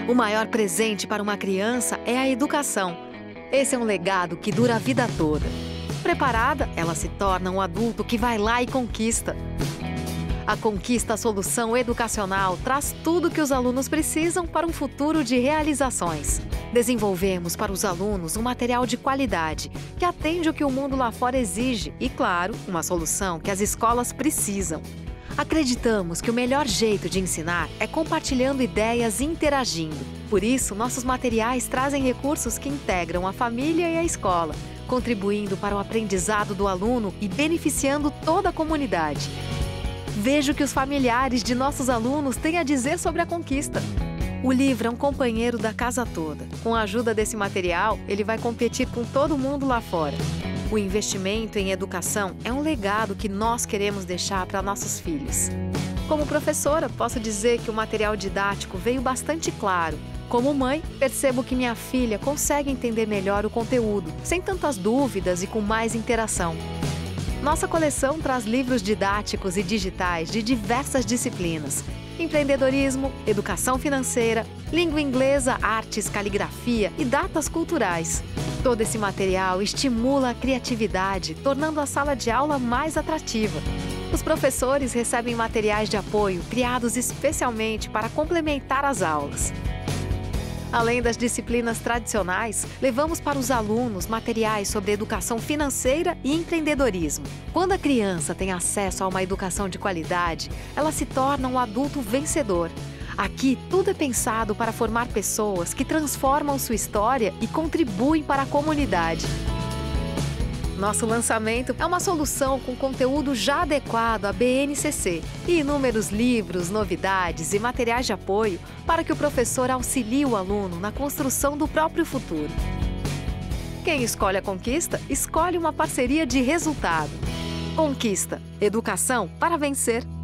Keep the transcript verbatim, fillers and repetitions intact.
O maior presente para uma criança é a educação. Esse é um legado que dura a vida toda. Preparada, ela se torna um adulto que vai lá e conquista. A Conquista Solução Educacional traz tudo o que os alunos precisam para um futuro de realizações. Desenvolvemos para os alunos um material de qualidade que atende o que o mundo lá fora exige e, claro, uma solução que as escolas precisam. Acreditamos que o melhor jeito de ensinar é compartilhando ideias e interagindo. Por isso, nossos materiais trazem recursos que integram a família e a escola, contribuindo para o aprendizado do aluno e beneficiando toda a comunidade. Veja o que os familiares de nossos alunos têm a dizer sobre a Conquista. O livro é um companheiro da casa toda. Com a ajuda desse material, ele vai competir com todo mundo lá fora. O investimento em educação é um legado que nós queremos deixar para nossos filhos. Como professora, posso dizer que o material didático veio bastante claro. Como mãe, percebo que minha filha consegue entender melhor o conteúdo, sem tantas dúvidas e com mais interação. Nossa coleção traz livros didáticos e digitais de diversas disciplinas: empreendedorismo, educação financeira, língua inglesa, artes, caligrafia e datas culturais. Todo esse material estimula a criatividade, tornando a sala de aula mais atrativa. Os professores recebem materiais de apoio criados especialmente para complementar as aulas. Além das disciplinas tradicionais, levamos para os alunos materiais sobre educação financeira e empreendedorismo. Quando a criança tem acesso a uma educação de qualidade, ela se torna um adulto vencedor. Aqui, tudo é pensado para formar pessoas que transformam sua história e contribuem para a comunidade. Nosso lançamento é uma solução com conteúdo já adequado à B N C C e inúmeros livros, novidades e materiais de apoio para que o professor auxilie o aluno na construção do próprio futuro. Quem escolhe a Conquista, escolhe uma parceria de resultado. Conquista, educação para vencer.